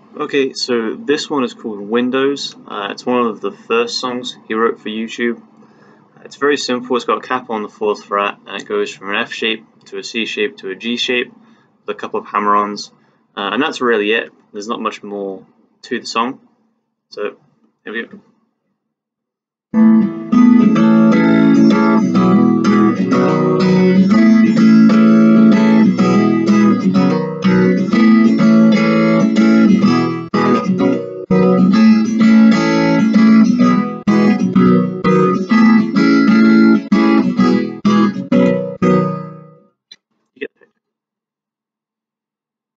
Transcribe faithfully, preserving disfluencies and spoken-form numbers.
Okay, so this one is called Windows. Uh, it's one of the first songs he wrote for YouTube. It's very simple. It's got a cap on the fourth fret, and it goes from an F shape to a C shape to a G shape with a couple of hammer-ons, uh, and that's really it. There's not much more to the song. So here we go.